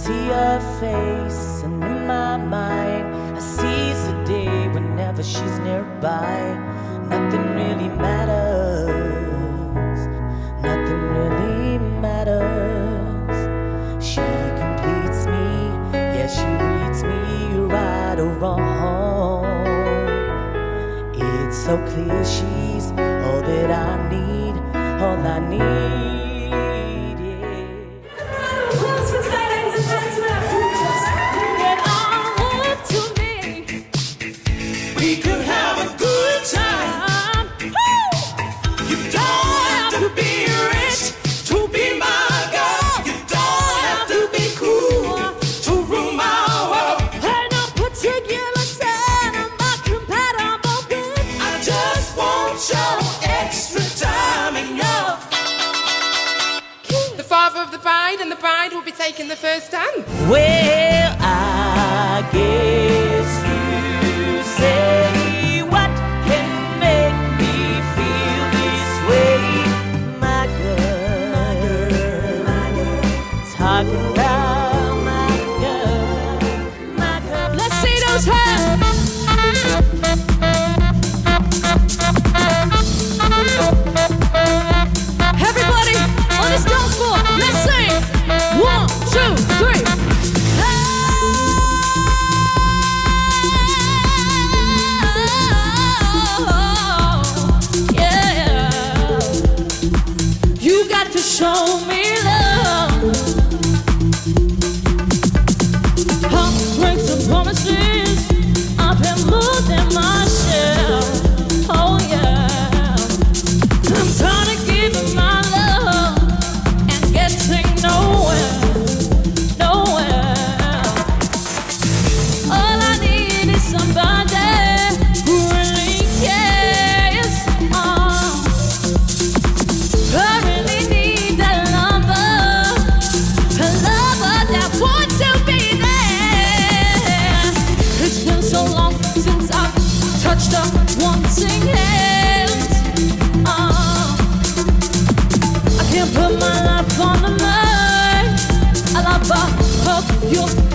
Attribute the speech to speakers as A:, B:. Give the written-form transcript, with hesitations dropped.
A: see her face, and in my mind I seize the day whenever she's nearby. Nothing really matters, nothing really matters. She completes me, yeah, she reads me right or wrong. It's so clear she's all that I need, all I need.
B: We could have a good time. You don't have to be rich to be my girl. You don't have to be cool to rule my world.
C: Ain't no particular sign I'm not compatible with.
B: I just want your extra time and your.
D: The father of the bride and the bride will be taking the first stand.
A: Well, I guess you say what can make me feel this way, my girl, my girl. Talking about my girl, my girl.
C: Let's see those hands. Everybody on this dance floor, let's sing. 1, 2, 3. Show me love. Heartbreaks and promises, I've been more than my share. Oh yeah, I'm tired of giving my love and getting nowhere, nowhere. All I need is somebody who really cares. I really need that lover, a lover that wants to be there. It's been so long since I've touched a wanting hand. I can't put my life on the line. I love her, hope you